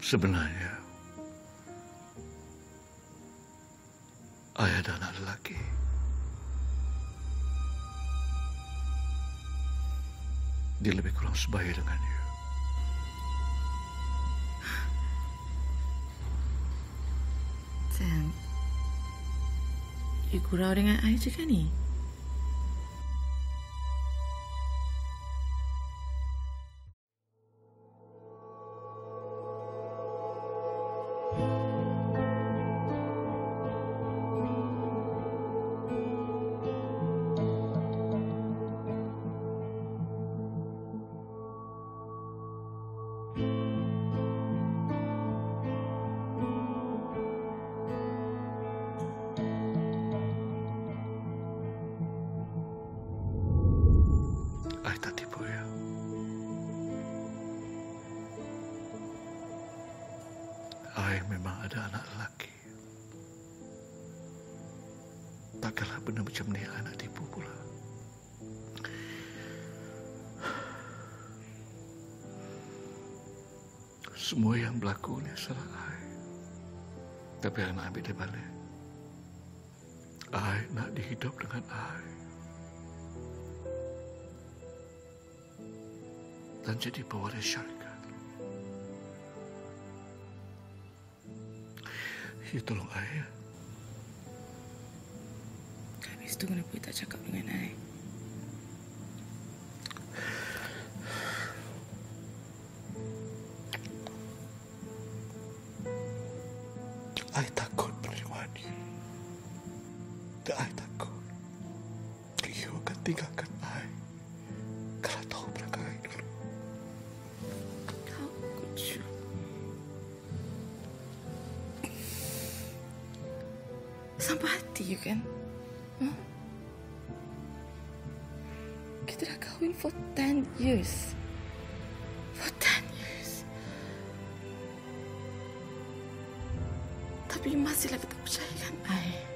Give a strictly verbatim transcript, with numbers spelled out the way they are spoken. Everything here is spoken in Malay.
Sebenarnya, I ada anak lelaki. Dia lebih kurang sebaya dengan you. Sam, you gurau dengan I je kan ni? I tak tipu you. I memang ada anak lelaki. Takkanlah benda macam ni I nak tipu pula. Semua yang berlaku ni salah I. Tapi I nak ambil dia balik. I nak dihidup dengan I. Dan jadi pewaris syarikat. You tolong I ya. Habis tu kenapa you tak cakap dengan I? I takut penerimaan you. Dan I takut you akan tinggalkan I kalau tahu belakang I dulu. How could you? Sampai hati you kan? Huh? Kita dah kahwin for ten years. For ten years. Tapi you masih lagi tak percayakan I.